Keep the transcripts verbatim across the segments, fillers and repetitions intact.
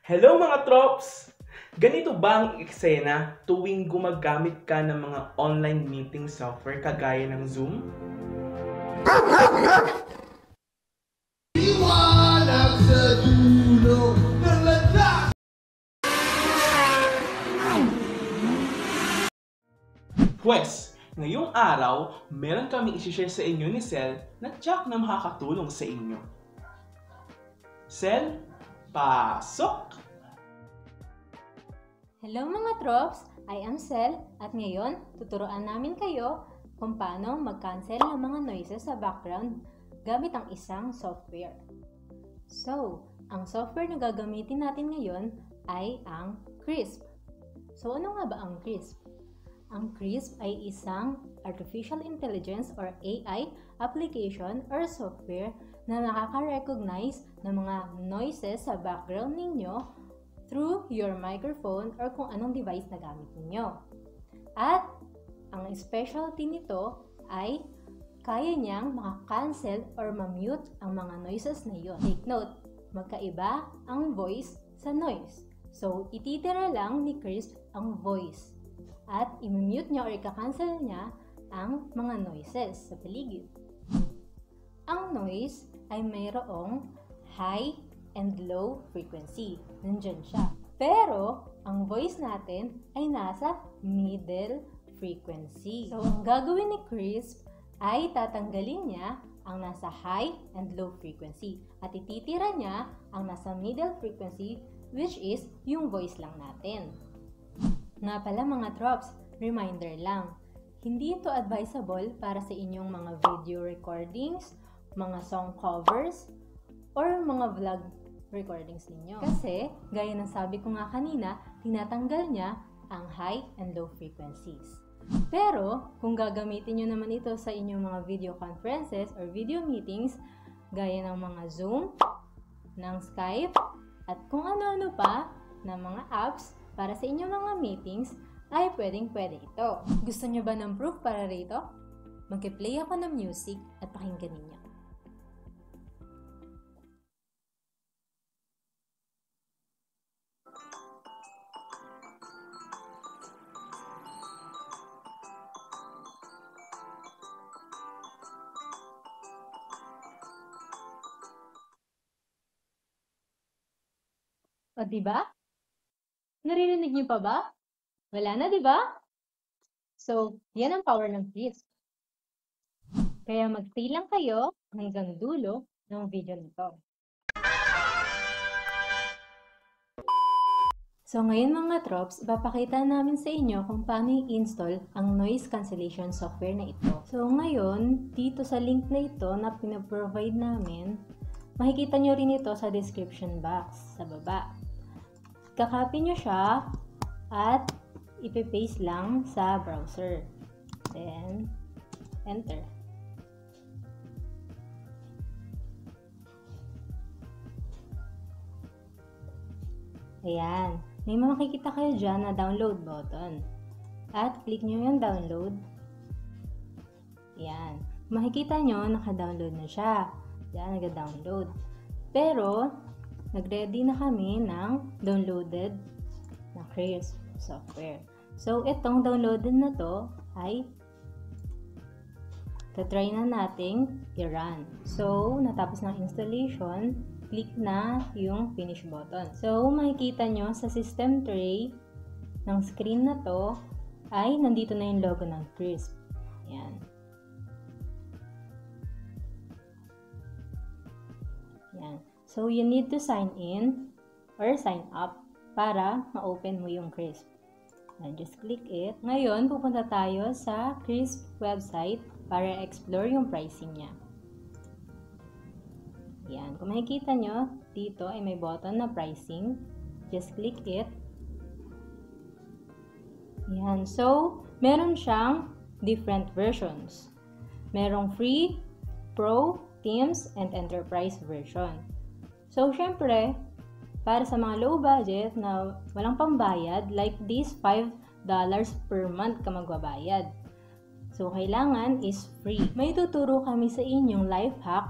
Hello mga trops! Ganito ba ang eksena tuwing gumagamit ka ng mga online meeting software kagaya ng Zoom? Iwanag sa dulo ng landas! Pwes, ngayong araw, meron kami isi-share sa inyo ni Sel na tiyak na makakatulong sa inyo. Sel, pasok! Hello mga trops! I am Sel at ngayon tuturuan namin kayo kung paano mag-cancel ng mga noises sa background gamit ang isang software. So, ang software na gagamitin natin ngayon ay ang Krisp. So, ano nga ba ang Krisp? Ang Krisp ay isang Artificial Intelligence or A I application or software na nakaka-recognize ng mga noises sa background ninyo through your microphone or kung anong device na gamit ninyo. At ang specialty nito ay kaya niyang maka-cancel or ma-mute ang mga noises na yun. Take note, magkaiba ang voice sa noise. So, ititira lang ni Krisp ang voice at i-mute niya or i-cancel niya ang mga noises sa paligid. Ang noise ay mayroong high and low frequency. Nandyan siya. Pero, ang voice natin ay nasa middle frequency. So, ang gagawin ni Krisp ay tatanggalin niya ang nasa high and low frequency at ititira niya ang nasa middle frequency, which is yung voice lang natin. Nga pala mga trops, reminder lang, hindi ito advisable para sa inyong mga video recordings, mga song covers, or mga vlog recordings ninyo. Kasi, gaya ng sabi ko nga kanina, tinatanggal niya ang high and low frequencies. Pero, kung gagamitin nyo naman ito sa inyong mga video conferences or video meetings, gaya ng mga Zoom, ng Skype, at kung ano-ano pa na mga apps para sa inyong mga meetings, ay pwedeng-pwede ito. Gusto nyo ba ng proof para rito? Mag-play ako ng music at pakinggan ninyo. O, diba? Naririnig niyo pa ba? Wala na, diba? So, yan ang power ng Krisp. Kaya mag-stay lang kayo hanggang dulo ng video nito. So, ngayon mga trops, ipapakita namin sa inyo kung paano i-install ang noise cancellation software na ito. So, ngayon, dito sa link na ito na pinaprovide namin, makikita nyo rin ito sa description box sa baba. Kakopy nyo siya at ipipaste lang sa browser. Then, enter. Ayan. May makikita kayo dyan na download button. At click nyo yung download. Ayan. Makikita nyo, naka-download na siya. Ayan, nag-download. Pero, nag-ready na kami ng downloaded na Krisp software. So, itong downloaded na to ay tatry na nating i-run. So, natapos ng installation, click na yung finish button. So, makikita nyo sa system tray ng screen na to ay nandito na yung logo ng Krisp. Ayan. Ayan. So, you need to sign in or sign up para ma-open mo yung Krisp. And just click it. Ngayon, pupunta tayo sa Krisp website para explore yung pricing niya. Yan. Kung makikita nyo, dito ay may button na pricing. Just click it. Yan. So, meron siyang different versions. Merong free, pro, teams, and enterprise version. So, syempre, para sa mga low budget na walang pambayad, like this, five dollars per month ka magbabayad. So, kailangan is free. May tuturo kami sa inyong life hack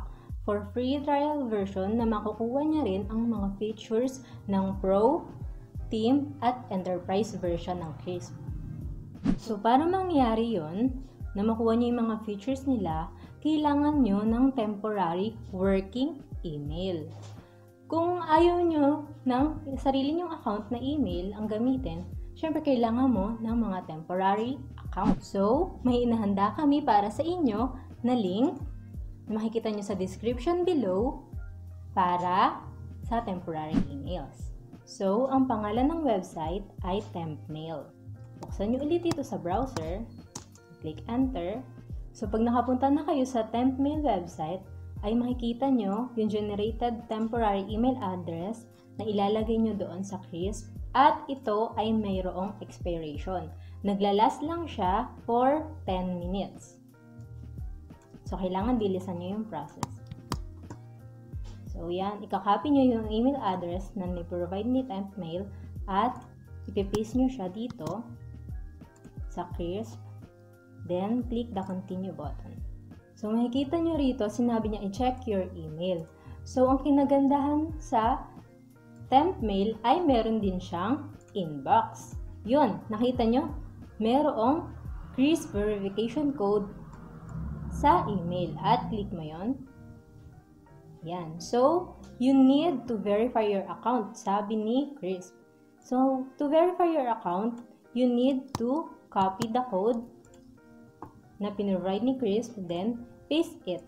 for free trial version na makukuha niya rin ang mga features ng Pro, Team, at Enterprise version ng Crisp. So, para mangyari yon, na makuha niyo yung mga features nila, kailangan nyo ng temporary working email. Kung ayaw nyo ng sarili nyong account na email ang gamitin, syempre kailangan mo ng mga temporary account. So, may inahanda kami para sa inyo na link na makikita nyo sa description below para sa temporary emails. So, ang pangalan ng website ay TempMail. Buksan nyo ulit ito sa browser, click enter. So, pag nakapunta na kayo sa TempMail website, ay makikita nyo yung generated temporary email address na ilalagay nyo doon sa Crisp, at ito ay mayroong expiration. Naglalast lang siya for ten minutes. So, kailangan bilisan nyo yung process. So, yan. Ika-copy nyo yung email address na ni-provide ni TempMail at ipipaste nyo siya dito sa Crisp. Then, click the continue button. So, makikita nyo rito, sinabi niya i-check your email. So, ang kinagandahan sa TempMail ay meron din siyang inbox. Yun, nakita nyo? Merong Crisp verification code sa email at click mo yon. Yan. So, you need to verify your account, sabi ni Crisp. So, to verify your account, you need to copy the code na pinrovide ni Crisp, then paste it.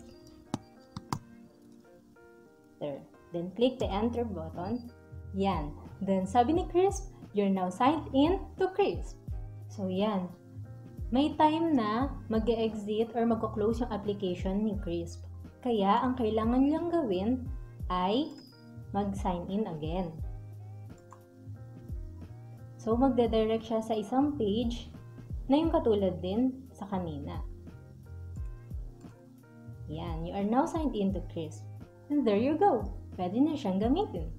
There. Then click the enter button. Yan. Then sabi ni Crisp, you're now signed in to Crisp. So, yan. May time na mag-exit or mag-close yung application ni Crisp. Kaya, ang kailangan niyang gawin ay mag-sign in again. So, magde-direct siya sa isang page na yung katulad din sa kanina. Yan. You are now signed in to Crisp. And there you go. Pwede na siyang gamitin.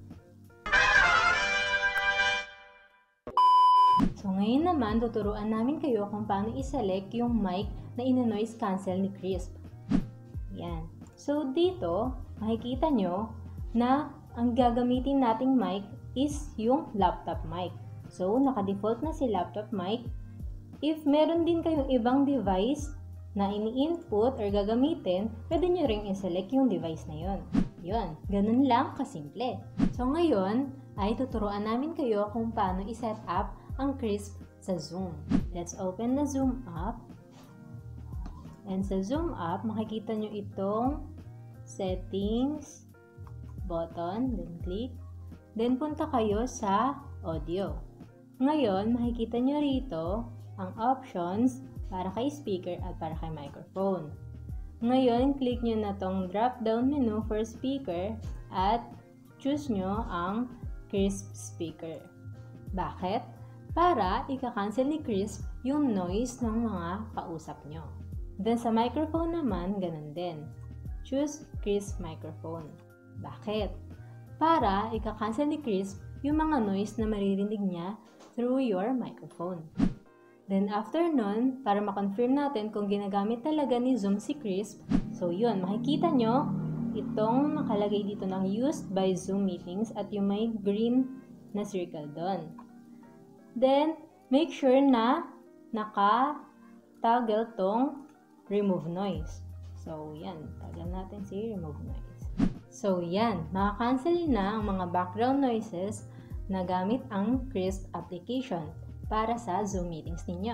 So, ngayon naman, tuturuan namin kayo kung paano i-select yung mic na ina-noise cancel ni Crisp. Yan. So, dito, makikita nyo na ang gagamitin nating mic is yung laptop mic. So, naka-default na si laptop mic. If meron din kayong ibang device na ini-input or gagamitin, pwede nyo ring i-select yung device na yun. Yun. Ganun lang kasimple. So, ngayon, ay tuturuan namin kayo kung paano i-set up ang Crisp sa Zoom. Let's open the Zoom app. And sa Zoom app, makikita nyo itong settings button. Then click. Then punta kayo sa audio. Ngayon, makikita nyo rito ang options para kay speaker at para kay microphone. Ngayon, click nyo na tong drop-down menu for speaker at choose nyo ang Crisp speaker. Bakit? Para ika-cancel ni Crisp yung noise ng mga kausap nyo. Then sa microphone naman, ganun din. Choose Crisp microphone. Bakit? Para ika-cancel ni Crisp yung mga noise na maririnig niya through your microphone. Then after nun, para ma-confirm natin kung ginagamit talaga ni Zoom si Crisp, so yun, makikita nyo itong nakalagay dito ng used by Zoom meetings at yung may green na circle doon. Then, make sure na naka-toggle tong remove noise. So, yan. Toggle natin si remove noise. So, yan. Maka-cancel na ang mga background noises na gamit ang Crisp application para sa Zoom meetings ninyo.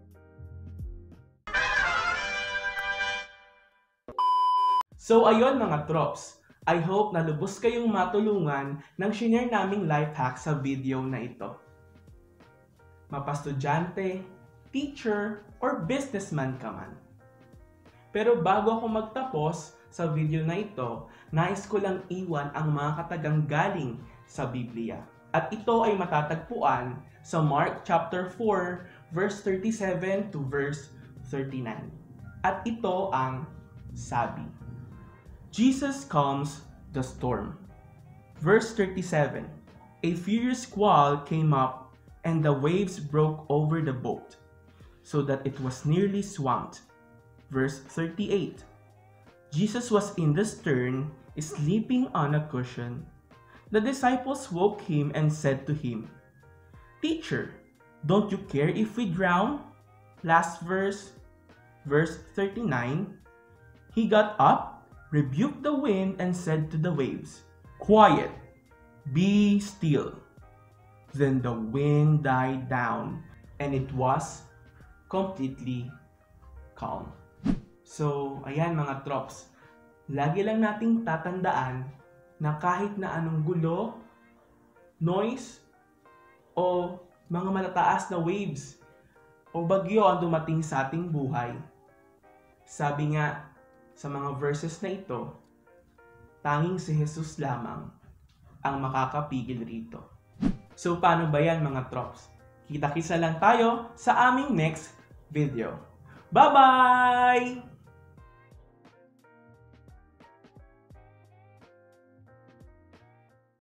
So, ayun mga trops. I hope na lubos kayong matulungan ng shinare naming life hack sa video na ito. Mapastudyante, teacher, or businessman ka man. Pero bago ako magtapos sa video na ito, nais ko lang iwan ang mga katagang galing sa Biblia. At ito ay matatagpuan sa Mark chapter four, verse thirty-seven to verse thirty-nine. At ito ang sabi. Jesus calms the storm. Verse thirty-seven. A furious squall came up and the waves broke over the boat, so that it was nearly swamped. Verse thirty-eight. Jesus was in the stern, sleeping on a cushion. The disciples woke him and said to him, "Teacher, don't you care if we drown?" Last verse, verse thirty-nine. He got up, rebuked the wind, and said to the waves, "Quiet, be still." Then the wind died down, and it was completely calm. So, ayan mga trops, lagi lang nating tatandaan na kahit na anong gulo, noise, o mga matataas na waves, o bagyo ang dumating sa ating buhay, sabi nga sa mga verses na ito, tanging si Jesus lamang ang makakapigil rito. So, paano ba yan mga trops? Kita-kisa lang tayo sa aming next video. Bye-bye!